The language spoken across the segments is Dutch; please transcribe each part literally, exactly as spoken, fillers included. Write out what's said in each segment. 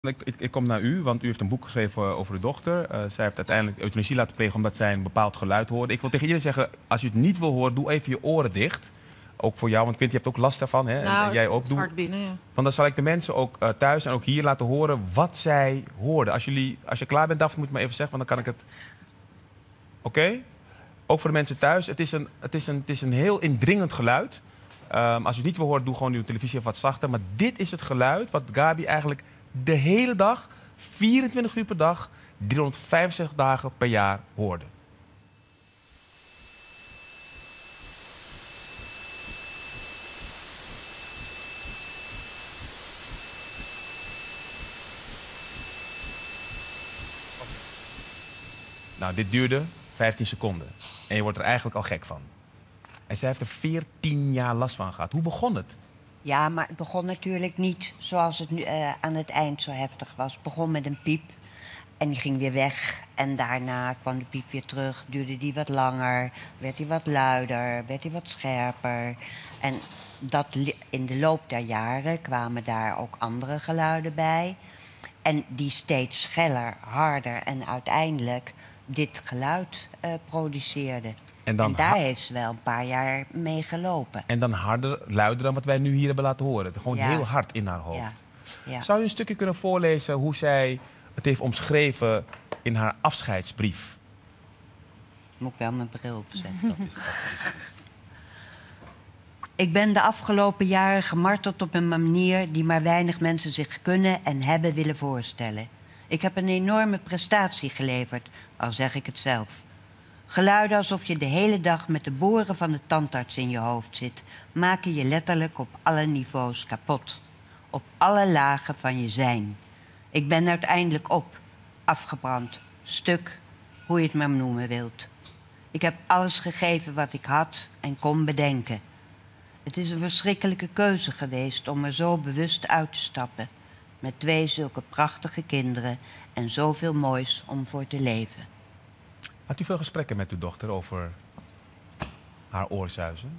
Ik, ik, ik kom naar u, want u heeft een boek geschreven over uw dochter. Uh, zij heeft uiteindelijk euthanasie laten plegen omdat zij een bepaald geluid hoorde. Ik wil tegen iedereen zeggen, als u het niet wil horen, doe even je oren dicht. Ook voor jou, want Quint, je hebt ook last daarvan. Hè? Nou, en jij het ook. Doe. hard binnen, ja. Want dan zal ik de mensen ook uh, thuis en ook hier laten horen wat zij hoorden. Als, jullie, als je klaar bent, Daphne, moet je maar even zeggen, want dan kan ik het... Oké? Okay? Ook voor de mensen thuis. Het is een, het is een, het is een heel indringend geluid. Um, als u het niet wil horen, doe gewoon uw televisie even wat zachter. Maar dit is het geluid wat Gabi eigenlijk de hele dag, vierentwintig uur per dag, driehonderdvijfenzestig dagen per jaar hoorde. Nou, dit duurde vijftien seconden. En je wordt er eigenlijk al gek van. En zij heeft er veertien jaar last van gehad. Hoe begon het? Ja, maar het begon natuurlijk niet zoals het nu uh, aan het eind zo heftig was. Het begon met een piep en die ging weer weg. En daarna kwam de piep weer terug, duurde die wat langer, werd die wat luider, werd die wat scherper. En dat, in de loop der jaren kwamen daar ook andere geluiden bij. En die steeds scheller, harder en uiteindelijk dit geluid uh, produceerden. En, dan en daar heeft ze wel een paar jaar mee gelopen. En dan harder, luider dan wat wij nu hier hebben laten horen. Gewoon ja. heel hard in haar hoofd. Ja. Ja. Zou je een stukje kunnen voorlezen hoe zij het heeft omschreven in haar afscheidsbrief? Moet ik wel mijn bril opzetten. Ik ben de afgelopen jaren gemarteld op een manier die maar weinig mensen zich kunnen en hebben willen voorstellen. Ik heb een enorme prestatie geleverd, al zeg ik het zelf. Geluiden alsof je de hele dag met de boren van de tandarts in je hoofd zit, maken je letterlijk op alle niveaus kapot. Op alle lagen van je zijn. Ik ben uiteindelijk op, afgebrand, stuk, hoe je het maar noemen wilt. Ik heb alles gegeven wat ik had en kon bedenken. Het is een verschrikkelijke keuze geweest om er zo bewust uit te stappen. Met twee zulke prachtige kinderen en zoveel moois om voor te leven. Had u veel gesprekken met uw dochter over haar oorzuizen?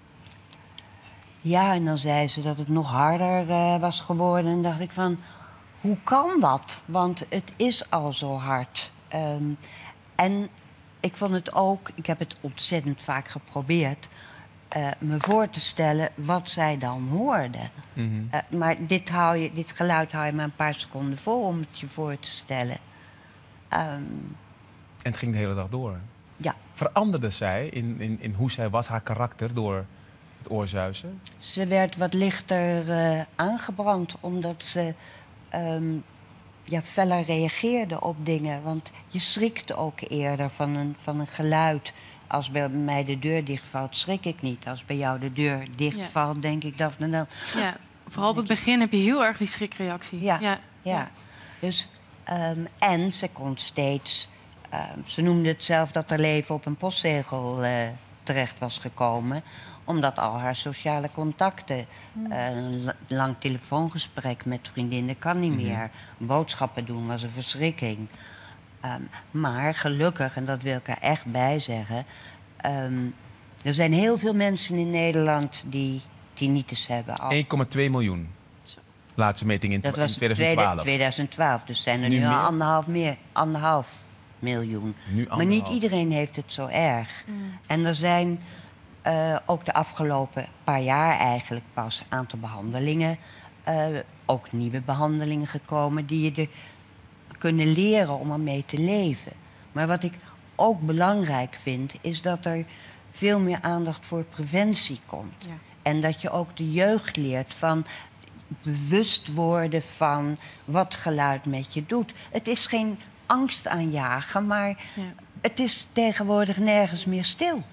Ja, en dan zei ze dat het nog harder uh, was geworden. En dacht ik van, hoe kan dat? Want het is al zo hard. Um, en ik vond het ook, ik heb het ontzettend vaak geprobeerd, Uh, me voor te stellen wat zij dan hoorde. Mm-hmm. uh, maar dit, hou je, dit geluid hou je maar een paar seconden vol om het je voor te stellen. Um, en het ging de hele dag door? Ja. Veranderde zij in, in, in hoe zij was, haar karakter, door het oorzuizen? Ze werd wat lichter uh, aangebrand, omdat ze um, ja, feller reageerde op dingen. Want je schrikt ook eerder van een, van een geluid. Als bij mij de deur dichtvalt, schrik ik niet. Als bij jou de deur dichtvalt, ja. denk ik dat... Dan... Ja, vooral op het begin heb je heel erg die schrikreactie. Ja, ja. ja. ja. Dus, um, en ze kon steeds... Um, ze noemde het zelf dat haar leven op een postzegel uh, terecht was gekomen. Omdat al haar sociale contacten... Hmm. Uh, een lang telefoongesprek met vriendinnen kan niet meer. Hmm. Boodschappen doen was een verschrikking. Um, maar gelukkig, en dat wil ik er echt bij zeggen... Um, er zijn heel veel mensen in Nederland die tinnitus hebben. één komma twee miljoen. Laatste meting in, dat was in tweeduizend twaalf. tweeduizend twaalf, dus zijn er nu, nu al anderhalf, meer, anderhalf miljoen. Nu maar niet iedereen heeft het zo erg. Mm. En er zijn uh, ook de afgelopen paar jaar eigenlijk pas een aantal behandelingen... Uh, ook nieuwe behandelingen gekomen die je er... kunnen leren om ermee te leven. Maar wat ik ook belangrijk vind, is dat er veel meer aandacht voor preventie komt. Ja. En dat je ook de jeugd leert van bewust worden van wat geluid met je doet. Het is geen angst aanjagen, maar ja. het is tegenwoordig nergens meer stil.